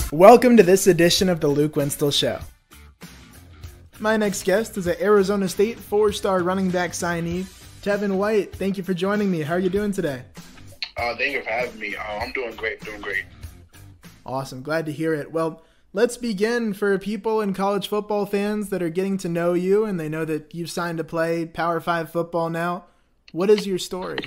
Welcome to this edition of the Luke Winstall Show. My next guest is an Arizona State 4-star running back signee, Tevin White. Thank you for joining me. How are you doing today? Thank you for having me. I'm doing great, Awesome. Glad to hear it. Well, let's begin. For people and college football fans that are getting to know you and they know that you've signed to play Power 5 football now, what is your story?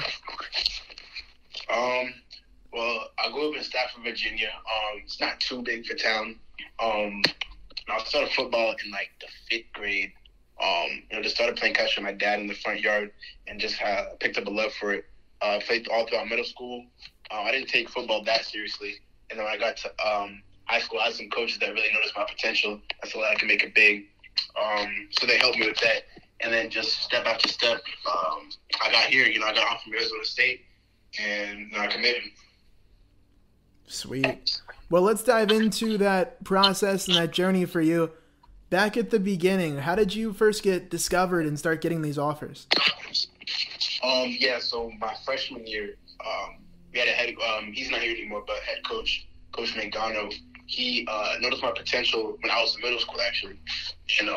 Well, I grew up in Stafford, Virginia. It's not too big for town. I started football in like the 5th grade. Just started playing catch with my dad in the front yard and just picked up a love for it. Played all throughout middle school. I didn't take football that seriously. And then when I got to high school, I had some coaches that really noticed my potential. I saw that I could make it big. So they helped me with that. And then just step after step, I got here. I got off from Arizona State, and I committed. Sweet. Well, let's dive into that process and that journey for you. Back at the beginning, how did you first get discovered and start getting these offers? So my freshman year, we had a head. He's not here anymore, but head coach, Coach Mangano, he noticed my potential when I was in middle school, actually, and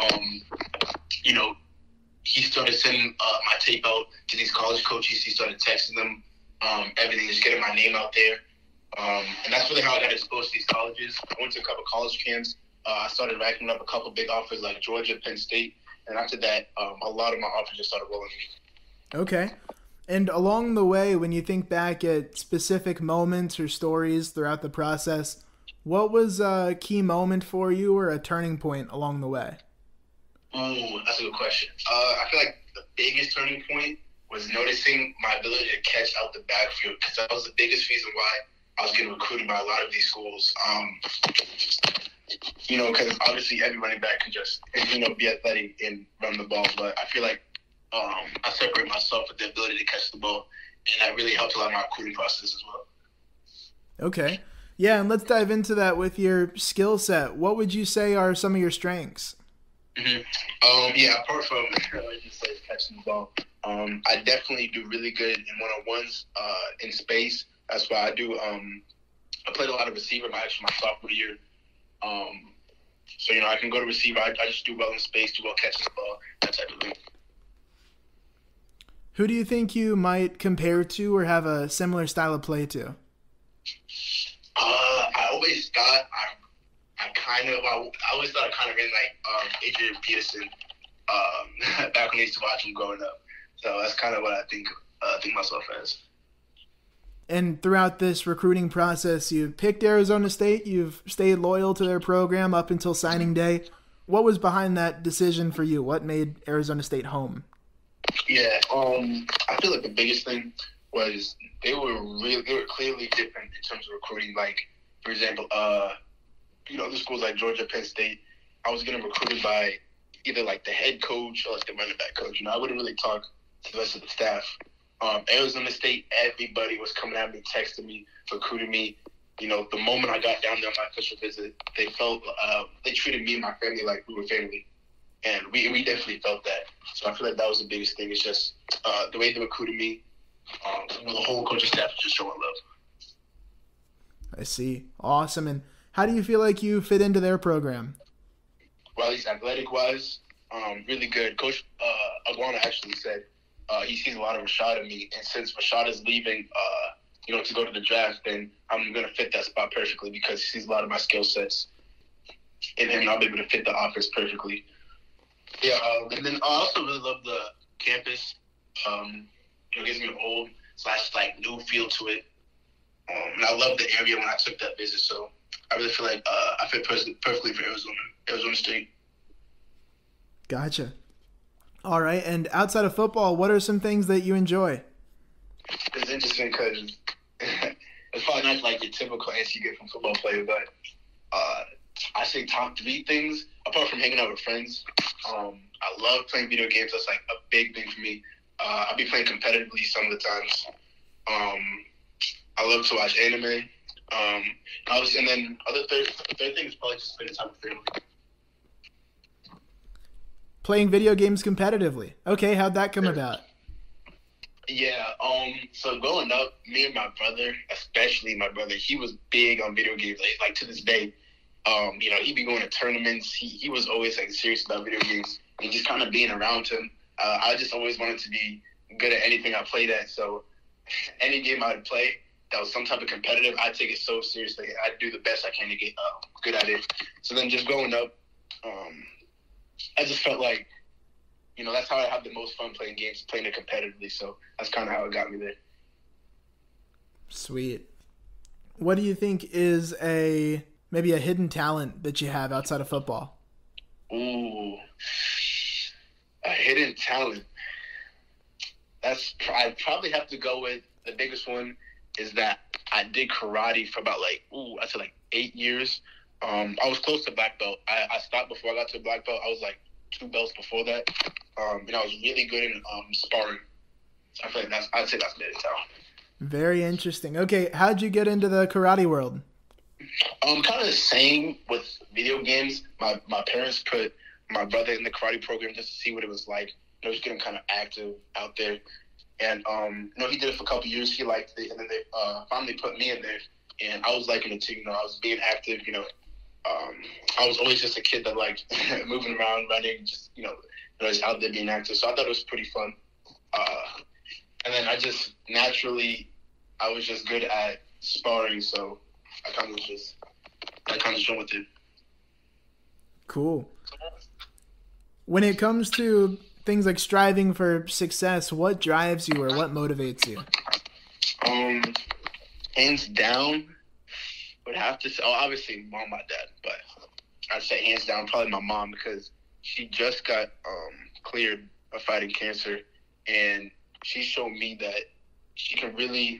he started sending my tape out to these college coaches. He started texting them, everything, just getting my name out there. And that's really how I got exposed to these colleges. I went to a couple college camps. I started racking up a couple big offers like Georgia, Penn State. And after that, a lot of my offers just started rolling in. Okay. And along the way, when you think back at specific moments or stories throughout the process, what was a key moment for you or a turning point along the way? Oh, that's a good question. I feel like the biggest turning point was noticing my ability to catch out the backfield, because that was the biggest reason why I was getting recruited by a lot of these schools. Because obviously every running back can just, be athletic and run the ball. But I feel like I separate myself with the ability to catch the ball, and that really helped a lot in my recruiting process as well. Okay. Yeah, and let's dive into that with your skill set. What would you say are some of your strengths? Mm-hmm. Apart from catching the ball, I definitely do really good in one-on-ones in space. That's why I do. I played a lot of receiver my sophomore year. I can go to receiver. I just do well in space, do well catching the ball, that type of thing. Who do you think you might compare to or have a similar style of play to? I always thought I ran like Adrian Peterson back when I used to watch him growing up. So that's kind of what I think myself as. And throughout this recruiting process, you picked Arizona State. You've stayed loyal to their program up until signing day. What was behind that decision for you? What made Arizona State home? Yeah, I feel like the biggest thing was they were clearly different in terms of recruiting. Like, for example, the schools like Georgia, Penn State, I was getting recruited by either like the head coach or like the running back coach. I wouldn't really talk to the rest of the staff. Arizona State, everybody was coming at me, texting me, recruiting me. The moment I got down there on my official visit, they treated me and my family like we were family. And we definitely felt that. So I feel like that was the biggest thing. It's just the way they recruited me, the whole coaching staff was just showing love. I see. Awesome. And how do you feel like you fit into their program? Well, at least athletic-wise, really good. Coach Aguana actually said he sees a lot of Rashad in me. And since Rashad is leaving, to go to the draft, then I'm going to fit that spot perfectly because he sees a lot of my skill sets in him, and I'll be able to fit the offense perfectly. Yeah, and then I also really love the campus. It gives me an old / new feel to it. And I love the area when I took that visit. So I really feel like I fit perfectly for Arizona State. Gotcha. All right, and outside of football, what are some things that you enjoy? It's interesting because it's probably not like your typical answer you get from football player, but I say top 3 things, apart from hanging out with friends. I love playing video games. That's like a big thing for me. I'll be playing competitively some of the times. I love to watch anime. Obviously, and then the third thing is probably just spending time with family. Playing video games competitively. Okay, how'd that come about? Yeah, so growing up, me and my brother, especially my brother, he was big on video games. Like to this day, He'd be going to tournaments. He was always like serious about video games, and just kind of being around him. I just always wanted to be good at anything I played at. So any game I'd play that was some type of competitive, I'd take it so seriously. I'd do the best I can to get good at it. So then just growing up, I just felt like, that's how I have the most fun playing games, playing it competitively. So that's kind of how it got me there. Sweet. What do you think is maybe a hidden talent that you have outside of football? Ooh, a hidden talent. I'd probably have to go with the biggest one is that I did karate for about I'd say 8 years. I was close to black belt. I stopped before I got to black belt. I was 2 belts before that. And I was really good in sparring. So I feel like I'd say that's the hidden talent. Very interesting. Okay, how'd you get into the karate world? Kind of the same with video games. My parents put my brother in the karate program just to see what it was like. Just getting kind of active out there. And, he did it for a couple years. He liked it. And then they finally put me in there. And I was liking it too. I was being active, I was always just a kid that liked moving around, running, just out there being active. So I thought it was pretty fun. And then I was just good at sparring. So I kind of just went with it. Cool. When it comes to things like striving for success, what drives you or what motivates you? Hands down, would have to say, obviously mom, my dad, but I'd say hands down probably my mom, because she just got cleared of fighting cancer, and she showed me that she can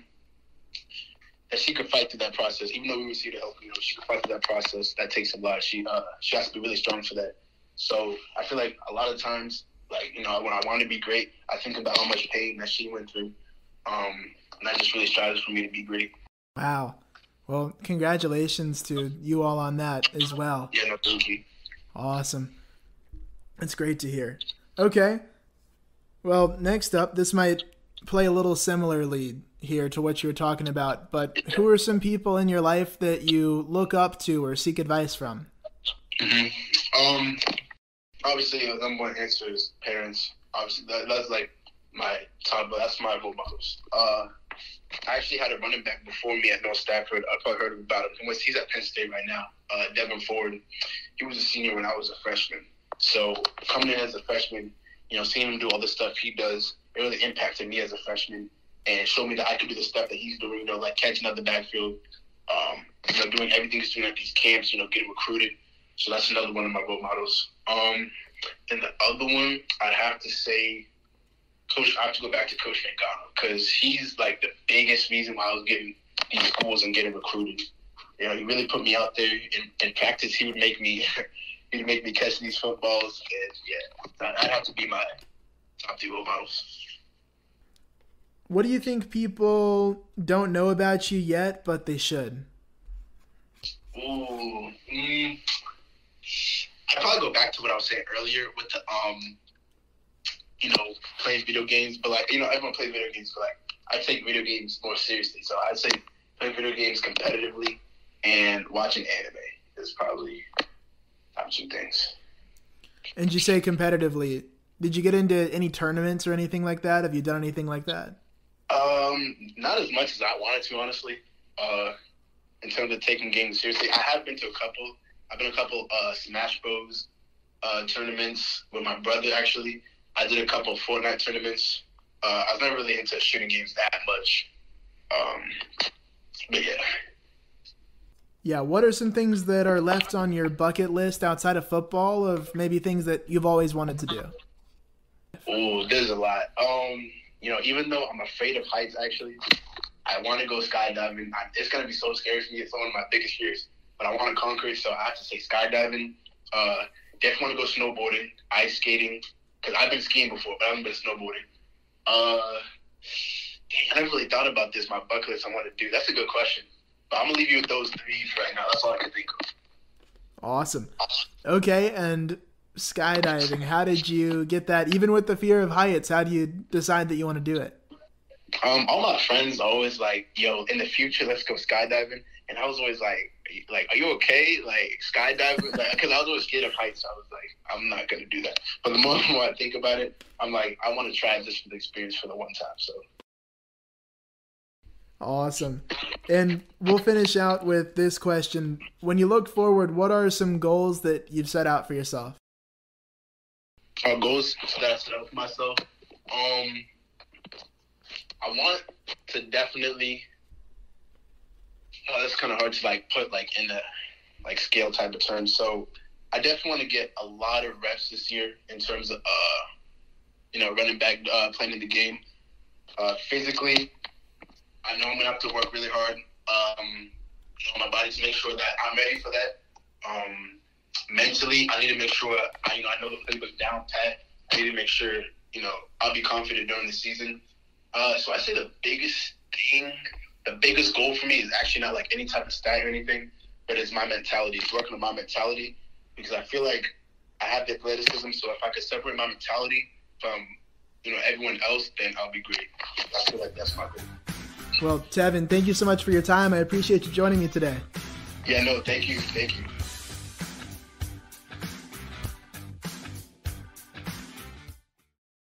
fight through that process. Even though we received help, she can fight through that process. That takes a lot. She has to be really strong for that. So I feel like a lot of times, when I want to be great, I think about how much pain that she went through. And that just really strives for me to be great. Wow. Well, congratulations to you all on that as well. Yeah, no, thank you. Awesome. That's great to hear. Okay. Well, next up, this might play a little similarly here to what you were talking about, but who are some people in your life that you look up to or seek advice from? Mm-hmm. Obviously, the number one answer is parents. Obviously, that's my top, but that's my role models. I actually had a running back before me at North Stafford. I probably heard about him. He's at Penn State right now, Devin Ford. He was a senior when I was a freshman. So coming in as a freshman, seeing him do all the stuff he does, it really impacted me as a freshman and showed me that I could do the stuff that he's doing, catching out the backfield, doing everything he's doing at these camps, getting recruited. So that's another one of my role models. And the other one, I'd have to say, I have to go back to Coach Mangano, because he's the biggest reason why I was getting these schools and getting recruited. He really put me out there in practice. He would make me catch these footballs, and that'd have to be my top 2 role models. What do you think people don't know about you yet, but they should? Ooh, I'd probably go back to what I was saying earlier with the playing video games, but everyone plays video games, but I take video games more seriously. So I'd say playing video games competitively and watching anime is probably top 2 things. And you say competitively, did you get into any tournaments or anything like that? Have you done anything like that? Not as much as I wanted to, honestly. In terms of taking games seriously, I have been to a couple. I've been to a couple Smash Bros. Tournaments with my brother, actually. I did a couple Fortnite tournaments. I was never really into shooting games that much. But yeah. Yeah, what are some things that are left on your bucket list outside of football of maybe things that you've always wanted to do? Oh, there's a lot. Even though I'm afraid of heights, actually, I want to go skydiving. It's going to be so scary for me. It's one of my biggest fears. But I want to conquer it, so I have to say skydiving. Definitely want to go snowboarding, ice skating, because I've been skiing before, but I haven't been snowboarding. I never really thought about this, my bucket list I want to do. That's a good question. But I'm going to leave you with those 3 right now. That's all I can think of. Awesome. Okay, and skydiving, how did you get that? Even with the fear of heights, how do you decide that you want to do it? All my friends always in the future, let's go skydiving. And I was always like, are you okay? Like, skydiving? Like, because I was always scared of heights. So I was like, I'm not going to do that. But the more and more I think about it, I'm like, I want to try this for the experience for the one time. So. Awesome. And we'll finish out with this question. When you look forward, what are some goals that you've set out for yourself? Goals that I set out for myself? I want to definitely... that's kind of hard to like put like in a like scale type of terms. So I definitely want to get a lot of reps this year in terms of running back, playing in the game. Physically, I know I'm gonna have to work really hard. My body to make sure that I'm ready for that. Mentally, I need to make sure I know the playbook down pat. I need to make sure I'll be confident during the season. So I say the biggest goal for me is actually not like any type of stat or anything, but it's my mentality. It's working on my mentality, because I feel like I have the athleticism. So if I could separate my mentality from everyone else, then I'll be great. I feel like that's my goal. Well, Tevin, thank you so much for your time. I appreciate you joining me today. Yeah, no, thank you.